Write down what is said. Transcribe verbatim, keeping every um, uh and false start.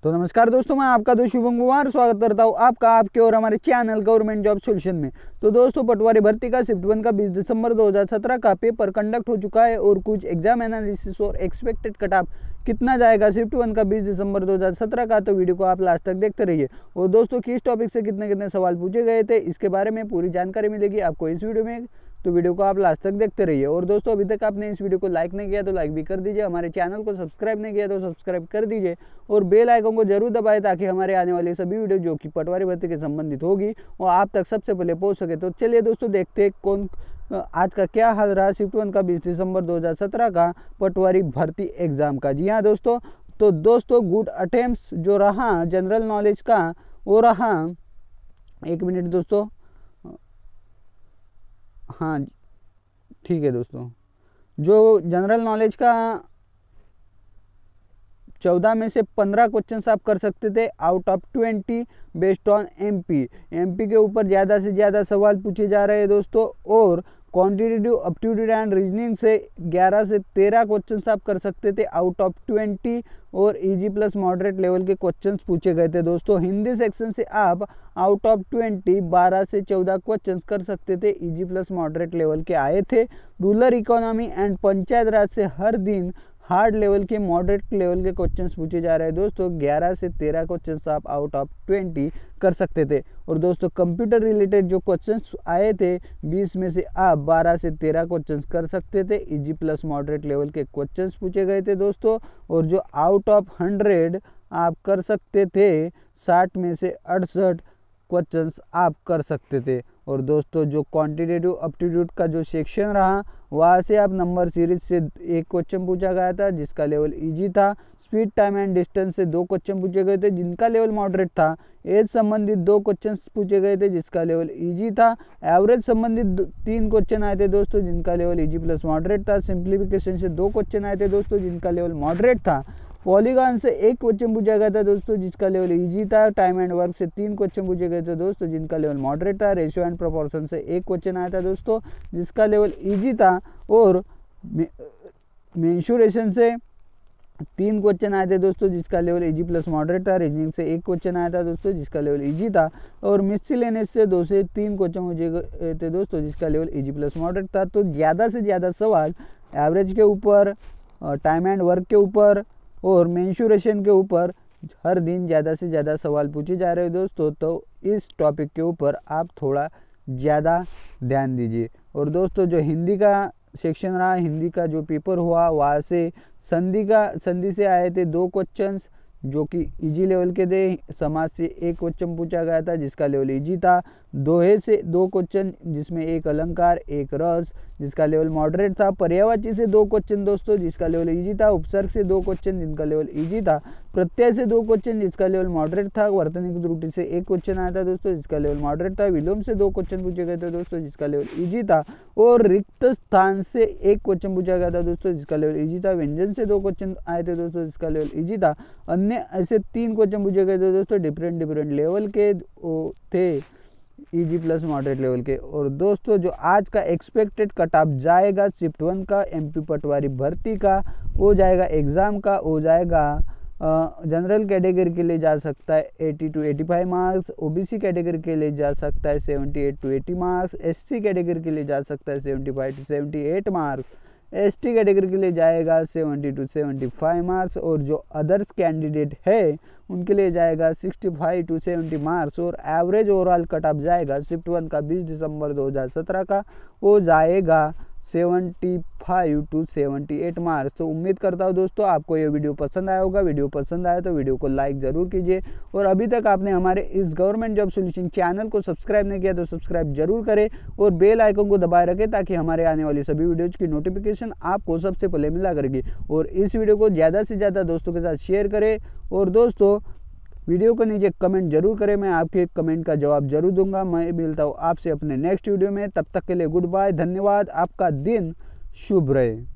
तो नमस्कार दोस्तों, मैं आपका दोस्त शुभम कुमार स्वागत करता हूं आपका आपके और हमारे चैनल गवर्नमेंट जॉब सॉल्यूशन में। तो दोस्तों, पटवारी भर्ती का शिफ्ट वन का बीस दिसंबर दो हज़ार सत्रह का पेपर कंडक्ट हो चुका है और कुछ एग्जाम एनालिसिस और एक्सपेक्टेड कट ऑफ कितना जाएगा शिफ्ट वन का बीस दिसंबर दो हज़ार सत्रह का, तो वीडियो को आप लास्ट तक देखते रहिए। और दोस्तों, किस टॉपिक से कितने कितने सवाल पूछे गए थे इसके बारे में पूरी जानकारी मिलेगी आपको इस वीडियो में, तो वीडियो को आप लास्ट तक देखते रहिए। और दोस्तों, अभी तक आपने इस वीडियो को लाइक नहीं किया तो लाइक भी कर दीजिए, हमारे चैनल को सब्सक्राइब नहीं किया तो सब्सक्राइब कर दीजिए और बेल आइकन को जरूर दबाएं ताकि हमारे आने वाली सभी वीडियो जो कि पटवारी भर्ती के संबंधित होगी वो आप तक सबसे पहले पहुंच सके। तो चलिए दोस्तों, देखते हैं कौन आज का क्या हाल रहा शिफ्ट वन का बीस दिसंबर दो हज़ार सत्रह का पटवारी भर्ती एग्जाम का। जी हाँ दोस्तों, तो दोस्तों गुड अटेम्प्ट्स जो रहा जनरल नॉलेज का वो रहा, एक मिनट दोस्तों, हाँ ठीक है दोस्तों, जो जनरल नॉलेज का चौदह में से पंद्रह क्वेश्चन आप कर सकते थे out of twenty based on MP. MP के ऊपर ज़्यादा से ज़्यादा सवाल पूछे जा रहे हैं दोस्तों। और क्वांटिटेटिव एप्टीट्यूड एंड रीजनिंग से ग्यारह से तेरह क्वेश्चन आप कर सकते थे आउट ऑफ ट्वेंटी और इजी प्लस मॉडरेट लेवल के क्वेश्चंस पूछे गए थे दोस्तों। हिंदी सेक्शन से आप आउट ऑफ ट्वेंटी बारह से चौदह क्वेश्चंस कर सकते थे, इजी प्लस मॉडरेट लेवल के आए थे। Rural economy and panchayat raj से हर दिन हार्ड लेवल के मॉडरेट लेवल के क्वेश्चंस पूछे जा रहे हैं दोस्तों। ग्यारह से तेरह क्वेश्चंस आप आउट ऑफ ट्वेंटी कर सकते थे। और दोस्तों, कंप्यूटर रिलेटेड जो क्वेश्चंस आए थे बीस में से आप बारह से तेरह क्वेश्चंस कर सकते थे, इजी प्लस मॉडरेट लेवल के क्वेश्चंस पूछे गए थे दोस्तों। और जो आउट ऑफ हंड्रेड आप कर सकते थे साठ में से अड़सठ क्वेश्चंस आप कर सकते थे। और दोस्तों, जो क्वांटिटेटिव एप्टीट्यूड का जो सेक्शन रहा वहाँ से आप नंबर सीरीज से एक क्वेश्चन पूछा गया था जिसका लेवल इजी था। स्पीड टाइम एंड डिस्टेंस से दो क्वेश्चन पूछे गए थे जिनका लेवल मॉडरेट था। एज संबंधित दो क्वेश्चन पूछे गए थे जिसका लेवल इजी था। एवरेज संबंधित तीन क्वेश्चन आए थे दोस्तों जिनका लेवल इजी प्लस मॉडरेट था। सिंप्लीफिकेशन से दो क्वेश्चन आए थे दोस्तों जिनका लेवल मॉडरेट था। पॉलीगॉन से एक क्वेश्चन पूछा गया था दोस्तों जिसका लेवल इजी था। टाइम एंड वर्क से तीन क्वेश्चन पूछे गए थे दोस्तों जिनका लेवल मॉडरेट था। रेशियो एंड प्रोपोर्शन से एक क्वेश्चन आया था दोस्तों जिसका लेवल इजी था। और मेंशुरेशन से तीन क्वेश्चन आए थे दोस्तों जिसका लेवल इजी प्लस मॉडरेट था। रीजनिंग से एक क्वेश्चन आया था दोस्तों जिसका लेवल इजी था। और मिसलेनियस से दो से तीन क्वेश्चन पूछे गए थे दोस्तों जिसका लेवल इजी प्लस मॉडरेट था। तो ज़्यादा से ज़्यादा सवाल एवरेज के ऊपर, टाइम एंड वर्क के ऊपर और मेंशुरेशन के ऊपर हर दिन ज़्यादा से ज़्यादा सवाल पूछे जा रहे हैं दोस्तों। तो इस टॉपिक के ऊपर आप थोड़ा ज़्यादा ध्यान दीजिए। और दोस्तों, जो हिंदी का सेक्शन रहा, हिंदी का जो पेपर हुआ वहाँ से संधि का संधि से आए थे दो क्वेश्चंस जो कि इजी लेवल के थे। समाज से एक क्वेश्चन पूछा गया था जिसका लेवल इजी था। दोहे से दो क्वेश्चन जिसमें एक अलंकार एक रस जिसका लेवल मॉडरेट था। पर्यायवाची से दो क्वेश्चन दोस्तों जिसका लेवल इजी था। उपसर्ग से दो क्वेश्चन जिनका लेवल इजी था। प्रत्यय से दो क्वेश्चन जिसका लेवल मॉडरेट था। वर्तनी त्रुटि से एक क्वेश्चन आया था दोस्तों जिसका लेवल मॉडरेट था। विलोम से दो क्वेश्चन पूछे गए थे दोस्तों जिसका लेवल इजी था। और रिक्त स्थान से एक क्वेश्चन पूछा गया था दोस्तों जिसका लेवल इजी था। व्यंजन से दो क्वेश्चन आए थे दोस्तों जिसका लेवल इजी था। अन्य ऐसे तीन क्वेश्चन पूछे गए थे दोस्तों डिफरेंट डिफरेंट लेवल के थे, इजी प्लस मॉडरेट लेवल के। और दोस्तों, जो आज का एक्सपेक्टेड कट ऑफ जाएगा शिफ्ट वन का एमपी पटवारी भर्ती का वो जाएगा एग्ज़ाम का हो जाएगा जनरल कैटेगरी के लिए जा सकता है अस्सी टू पचासी मार्क्स, ओबीसी कैटेगरी के लिए जा सकता है अठहत्तर टू अस्सी मार्क्स, एससी कैटेगरी के लिए जा सकता है पचहत्तर टू अठहत्तर मार्क्स, एसटी कैटेगरी के लिए जाएगा सत्तर टू पचहत्तर मार्क्स। और जो अदर्स कैंडिडेट है उनके लिए जाएगा पैंसठ टू सत्तर मार्क्स। और एवरेज ओवरऑल कट ऑफ जाएगा शिफ्ट वन का बीस दिसंबर दो हज़ार सत्रह का वो जाएगा पचहत्तर टू अठहत्तर मार्क्स। तो उम्मीद करता हूँ दोस्तों आपको ये वीडियो पसंद आया होगा। वीडियो पसंद आया तो वीडियो को लाइक ज़रूर कीजिए। और अभी तक आपने हमारे इस गवर्नमेंट जॉब सॉल्यूशन चैनल को सब्सक्राइब नहीं किया तो सब्सक्राइब जरूर करें और बेल आइकन को दबाए रखें ताकि हमारे आने वाली सभी वीडियोज़ की नोटिफिकेशन आपको सबसे पहले मिला करेगी। और इस वीडियो को ज़्यादा से ज़्यादा दोस्तों के साथ शेयर करें। और दोस्तों, वीडियो को नीचे कमेंट जरूर करें, मैं आपके कमेंट का जवाब जरूर दूंगा। मैं मिलता हूँ आपसे अपने नेक्स्ट वीडियो में, तब तक के लिए गुड बाय, धन्यवाद, आपका दिन शुभ रहे।